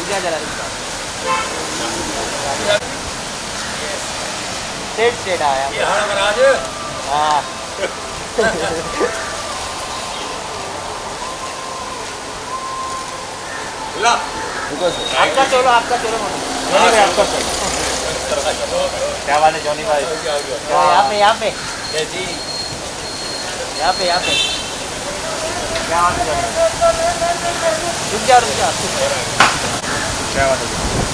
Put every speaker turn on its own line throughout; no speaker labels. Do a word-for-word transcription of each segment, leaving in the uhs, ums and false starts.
क्या जरा straight straight आया
ये हरा महाराज
हाँ
ला
आपका चलो आपका चलो जॉनी भाई आपका चलो क्या वाले जॉनी भाई यहाँ पे यहाँ पे
जी
यहाँ पे यहाँ पे क्या वाले जॉनी रुक जा रुक जा क्या वाले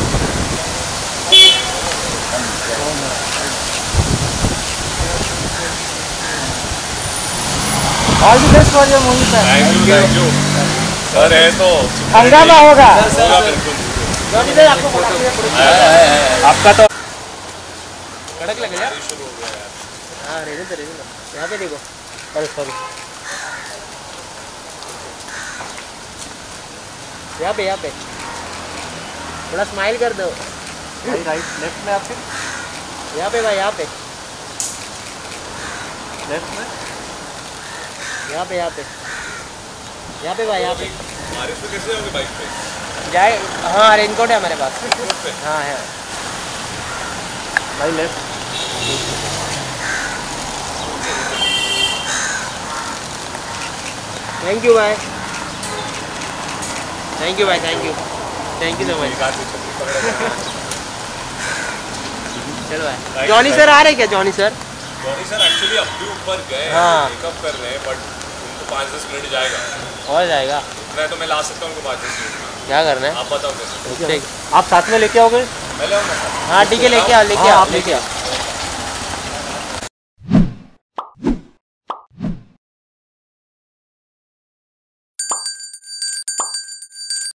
all the best for your movie sir
thank you thank you sir है तो
हंगामा होगा
होगा बिल्कुल
जॉनी भाई आपको आपका तो कड़क लग गया
शुरू हो गया यार
हाँ रेडी तो रेडी यहाँ पे देखो अरे सॉरी यहाँ पे यहाँ पे थोड़ा स्माइल कर दो भाई राइट लेफ्ट में आपके यहाँ पे भाई यहाँ पे लेफ्ट में यहाँ पे यहाँ पे यहाँ पे भाई यहाँ पे
बारिश में कैसे होगी बाइक पे
जाए हाँ रेनकोट है हमारे पास
पे
हाँ है भाई लेफ्ट थैंक यू भाई थैंक यू भाई thank you thank you so much चलो भाई जॉनी सर आ रहे क्या Johnny sir
Johnny sir actually अब भी ऊपर गए
हाँ।
मेकअप कर रहे हैं बट उनको पाँच दस मिनट जाएगा
और जाएगा
इतना है तो मैं ला सकता हूँ उनको पाँच दस मिनट
क्या करना है
आप बताओ कैसे
ठीक आप साथ में लेके आओगे
मैं ले आऊँगा
हाँ ठीक है लेके आओ लेके आओ आप लेके आओ